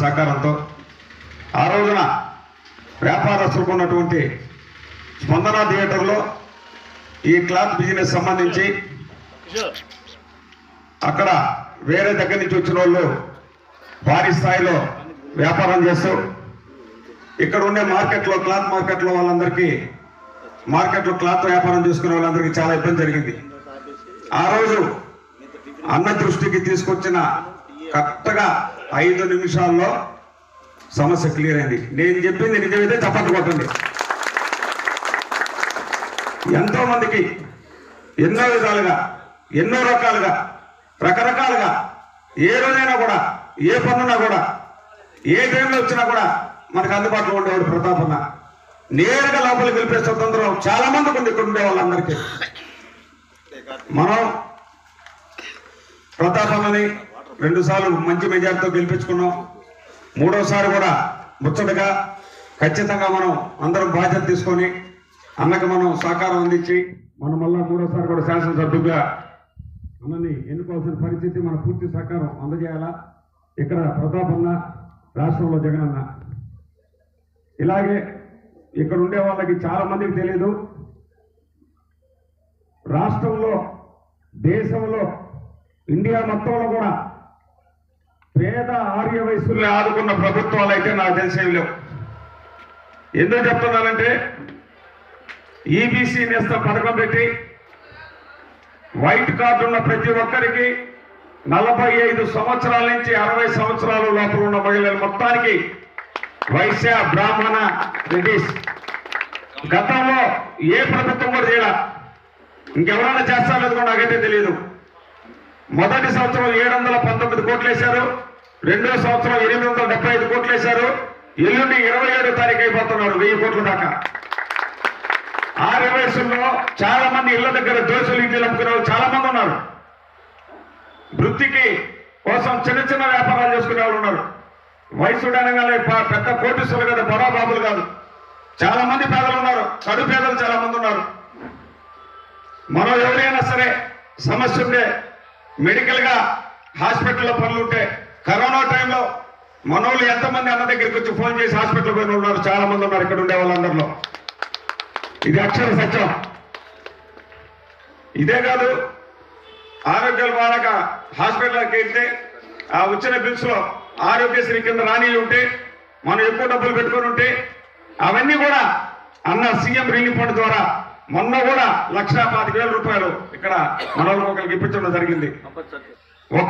సహకారంతో ఆ రోజున వ్యాపారస్తులకు ఉన్నటువంటి స్పందన థియేటర్లో ఈ క్లాత్ బిజినెస్ సంబంధించి అక్కడ వేరే దగ్గర నుంచి వచ్చిన వాళ్ళు భారీ స్థాయిలో వ్యాపారం చేస్తూ ఇక్కడ ఉండే మార్కెట్లో క్లాత్ మార్కెట్లో వాళ్ళందరికీ మార్కెట్లో క్లాత్ వ్యాపారం చేసుకునే వాళ్ళందరికీ చాలా ఇబ్బంది జరిగింది. ఆ రోజు అన్న దృష్టికి తీసుకొచ్చిన కరెక్ట్గా 5 నిమిషాల్లో సమస్య క్లియర్ అయింది. నేను చెప్పింది నిజమైతే చప్పట్లు కొట్టండి. ఎంతో మందికి ఎన్నో విధాలుగా ఎన్నో రకాలుగా రకరకాలుగా ఏ రోజైనా కూడా ఏ పనున్నా కూడా ఏ టైంలో వచ్చినా కూడా మనకు అందుబాటులో ఉండేవాడు ప్రతాపన్న. నేరుగా లోపలికి వెళ్ళిపోయే స్వతంత్రం చాలా మందికి ఉంది ఇక్కడ ఉండే వాళ్ళందరికీ. మనం ప్రతాపన్నని 2 సార్లు మంచి మెజార్టీతో గెలిపించుకున్నాం. 3వసారి కూడా ముచ్చటగా ఖచ్చితంగా మనం అందరం బాధ్యత తీసుకొని అన్నకి మనం సహకారం అందించి మనం మళ్ళా 3వసారి కూడా శాసనసభ్యుగా అన్నని ఎన్నుకోవాల్సిన పరిస్థితి మన పూర్తి సహకారం అందజేయాలా. ఇక్కడ ప్రతాపన్న, రాష్ట్రంలో జగనన్న. ఇలాగే ఇక్కడ ఉండే వాళ్ళకి చాలా మందికి తెలియదు, రాష్ట్రంలో దేశంలో ఇండియా మొత్తంలో కూడా పేద ఆర్య వయసుల్ని ఆదుకున్న ప్రభుత్వాలు అయితే నాకు తెలిసేవి లేవు. ఎందుకు చెప్తున్నానంటే ఈబీసీ నేస్తం పథకం పెట్టి వైట్ కార్డు ఉన్న ప్రతి ఒక్కరికి 45 సంవత్సరాల నుంచి 60 సంవత్సరాల లోపల ఉన్న మహిళలు మొత్తానికి వైశ్య బ్రాహ్మణ రెడ్డిస్ గతంలో ఏ ప్రభుత్వం కూడా చేయాల. ఇంకెవరైనా చేస్తారో కూడా నాకైతే తెలియదు. మొదటి సంవత్సరం 719 కోట్లు వేశారు, 2వ సంవత్సరం 875 కోట్లు వేశారు. ఎల్లుండి 27వ తారీఖు అయిపోతున్నారు 1000 కోట్ల దాకా. ఆర్య వయసుల్లో చాలా మంది ఇళ్ల దగ్గర దోశలు ఇంటిలు అమ్ముకునే వాళ్ళు చాలా మంది ఉన్నారు. వృత్తికి కోసం చిన్న చిన్న వ్యాపారాలు చేసుకునే వాళ్ళు ఉన్నారు. వయసుడు అనగానే పెద్ద కోటీశ్వరులు కదా, బడా బాబులు కాదు. చాలా మంది పేదలు ఉన్నారు, కడు పేదలు చాలా మంది ఉన్నారు. మనం ఎవరైనా సరే సమస్య ఉంటే మెడికల్గా హాస్పిటల్లో పనులు ఉంటే కరోనా టైంలో మనోళ్ళు ఎంతమంది అన్న దగ్గరికి వచ్చి ఫోన్ చేసి హాస్పిటల్ పోయిన ఉన్నారు, చాలా మంది ఉన్నారు ఇక్కడ ఉండే వాళ్ళందరిలో. ఇది అక్షర సత్యం. ఇదే కాదు, ఆరోగ్యాలు బాగా హాస్పిటల్కి వెళ్తే ఆ వచ్చిన బిల్స్ లో ఆరోగ్యశ్రీ కింద రాని ఉంటే మనం ఎక్కువ డబ్బులు పెట్టుకొని ఉంటే అవన్నీ కూడా అన్న సీఎం రిలీఫ్ ఫండ్ ద్వారా మొన్న కూడా 1,25,000 రూపాయలు ఇక్కడ మన ఒకరికి ఇప్పించడం జరిగింది. ఒక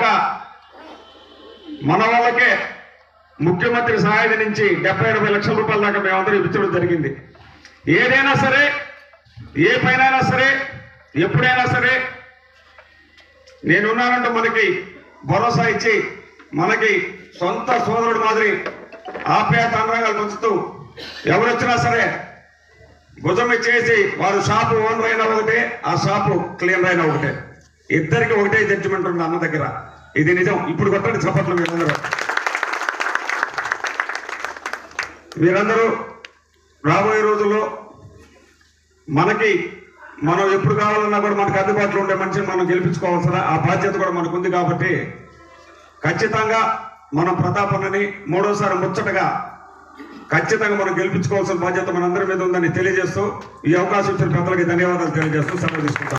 మన వాళ్ళకే ముఖ్యమంత్రి సహాయం నుంచి 70-80 లక్షల రూపాయల దాకా మేమందరూ ఇప్పించడం జరిగింది. ఏదైనా సరే, ఏ పైన సరే, ఎప్పుడైనా సరే నేనున్నానంటూ మనకి భరోసా ఇచ్చి మనకి సొంత సోదరుడు మాదిరి ఆప్యాయత అనురాగాలు పంచుతూ ఎవరొచ్చినా సరే భుజం చేసి వారు షాపు ఓనర్ అయినా ఒకటే, ఆ షాపు క్లీనర్ అయినా ఒకటే, ఇద్దరికి ఒకటే జడ్జిమెంట్ ఉంది అన్న దగ్గర. ఇది నిజం. ఇప్పుడు కొట్టండి చప్పట్లు మీరందరూ. రాబోయే రోజుల్లో మనం ఎప్పుడు కావాలన్నా కూడా మనకు అందుబాటులో ఉండే మనిషిని మనం గెలిపించుకోవాల్సిన ఆ బాధ్యత కూడా మనకు ఉంది. కాబట్టి ఖచ్చితంగా మనం ప్రతాపన్నని 3వసారి ముచ్చటగా ఖచ్చితంగా మనం గెలిపించుకోవాల్సిన బాధ్యత మనందరి మీద ఉందని తెలియజేస్తూ ఈ అవకాశం ఇచ్చిన పెద్దలకి ధన్యవాదాలు తెలియజేస్తూ సెలవు తీసుకుంటాం.